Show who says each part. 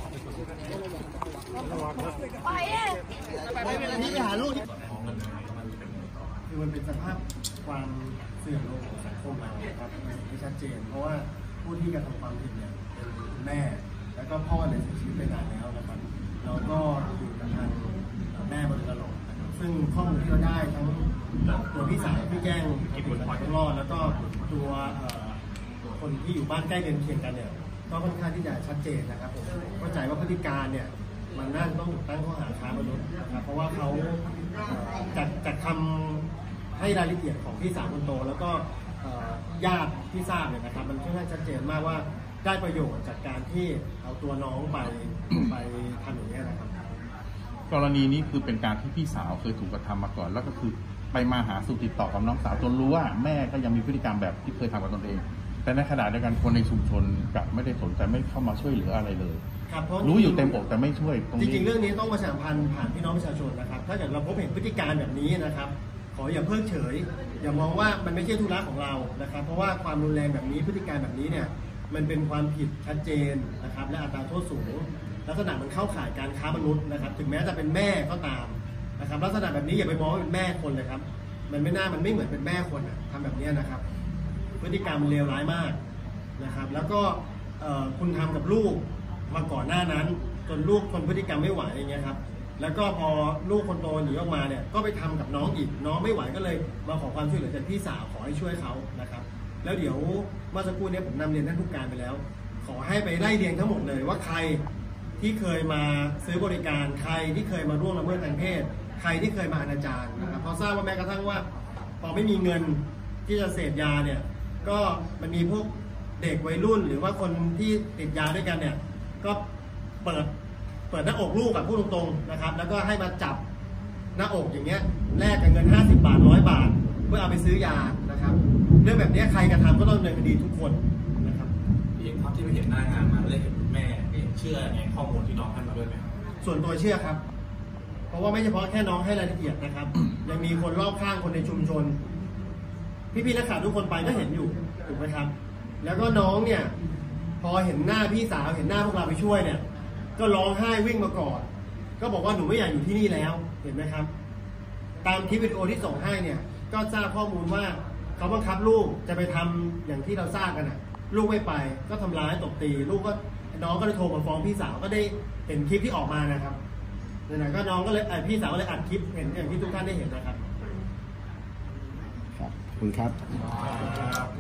Speaker 1: นี่ไปหาลูกคือมันเป็นสภาพความเสื่อมลงของสังคมเราครับที่ชัดเจนเพราะว่าผู้ที่กระทำความผิดเนี่ยเป็นคุณแม่แล้วก็พ่อเนี่ยเสียชีวิตไปนานแล้วนะครับเราก็อยู่กับทางแม่มาโดยตลอดนะครับซึ่งข้อมูลที่เราได้ทั้งตัวพี่สาวที่แจ้งกิจวัตรต้องรอดแล้วก็ตัวคนที่อยู่บ้านใกล้เรือนเคียงกันเนี่ยก็ค่อนข้างที่จะชัดเจนนะครับผมเข้าใจว่าพฤติการเนี่ยมันน่าจะต้องตั้งข้อหาค้ามนุษย์นะครับเพราะว่าเขาจัดทำให้รายละเอียดของพี่สาวคนโตแล้วก็ญาติที่ทราบเนี่ยนะครับมันค่อนข้างชัดเจนมากว่าได้ประโยชน์จากการที่เอาตัวน้องไปทำอย่างนี้นะครับ
Speaker 2: กรณีนี้คือเป็นการที่พี่สาวเคยถูกกระทำมาก่อนแล้วก็คือไปมาหาสู่ติดต่อกับน้องสาวจนรู้ว่าแม่ก็ยังมีพฤติกรรมแบบที่เคยทำกับตนเองแต่ในขณะเดียวกันคนในชุมชนกลับไม่ได้สนใจไม่เข้ามาช่วยเหลืออะไรเลยรู้อยู่เต็มอกแต่ไม่ช่วยตรงนี้จริงๆเรื่องนี้ต้องประชาสัมพันธ์ผ่านพี่น้องประชาชนนะครับถ้าเกิดเราพบเห็นพฤติการแบบนี้นะครับขออย่าเพิกเฉยอย่ามองว่ามันไม่ใช่ธุระของเรานะครับเพราะว่าความรุนแรงแบบนี้พฤติการแบบนี้เนี่ยมันเป็นความผิดชัดเจนนะครับและอัตราโทษสูงลักษณะมันเข้าข่ายการค้ามนุษย์นะครับถึงแม้จะเป็นแม่ก็ตามนะครับลักษณะแบบนี้อย่าไปมองว่าเป็นแม่คนเลยครับมันไม่เหมือนเป็นแม่คนทำแบบนี้นะครับพฤติกรรมมันเลวร้ายมากนะครับแล้วก็คุณทำกับลูกมาก่อนหน้านั้นจนลูกทนพฤติกรรมไม่ไหวอย่างเงี้ยครับแล้วก็พอลูกคนโตหนีออกมาเนี่ยก็ไปทำกับน้องอีกน้องไม่ไหวก็เลยมาขอความช่วยเหลือจากพี่สาวขอให้ช่วยเขานะครับแล้วเดี๋ยวเมื่อสักครู่นี้ผมนำเรียนท่านผู้การไปแล้วขอให้ไปไล่เรียงทั้งหมดเลยว่าใครที่เคยมาซื้อบริการใครที่เคยมาร่วมละเมิดทางเพศใครที่เคยมาอนาจารนะครับพอทราบว่าแม้กระทั่งว่าพอไม่มีเงินที่จะเสพยาเนี่ยก็มันมีพวกเด็กวัยรุ่นหรือว่าคนที่ติดยาด้วยกันเนี่ยก็เปิดหน้าอกลูกกับพูดตรงๆนะครับแล้วก็ให้มาจับหน้าอกอย่างเงี้ยแลกกับเงิน50 บาท100 บาทเพื่อเอาไปซื้อยานะครับเรื่องแบบนี้ใครกระทำก็ต้องดำเนินคดีทุกคนนะครับ
Speaker 3: พี่ครับที่ไปเห็นหน้างานมาได้เห็นแม่เชื่อในข้อมูลที่น้องให้มาด้วยไหม
Speaker 1: ส่วนตัวเชื่อครับเพราะว่าไม่เฉพาะแค่น้องให้รายละเอียดนะครับยังมีคนรอบข้างคนในชุมชนพี่ๆนักข่าวทุกคนไปก็เห็นอยู่ถูกไหมครับแล้วก็น้องเนี่ยพอเห็นหน้าพี่สาวเห็นหน้าพวกเราไปช่วยเนี่ยก็ร้องไห้วิ่งมาก่อนก็บอกว่าหนูไม่อยากอยู่ที่นี่แล้วเห็นไหมครับตามคลิปวิดีโอที่ส่งให้เนี่ยก็ทราบข้อมูลว่าเขาบังคับลูกจะไปทำอย่างที่เราทราบกันนะลูกไม่ไปก็ทำร้ายตบตีลูกก็น้องก็เลยโทรมาฟ้องพี่สาวก็ได้เห็นคลิปที่ออกมานะครับนั่นแหละก็น้องก็เลยพี่สาวก็เลยอัดคลิปเห็นอย่างที่ทุกท่านได้เห็นนะครับ
Speaker 4: ครับขอบคุณครับ